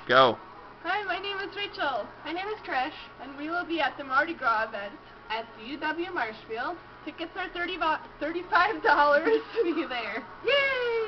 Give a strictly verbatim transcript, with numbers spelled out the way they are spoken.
Go. Hi, my name is Rachel. My name is Trish, and we will be at the Mardi Gras event at the U W Marshfield. Tickets are thirty thirty-five dollars to be there. Yay!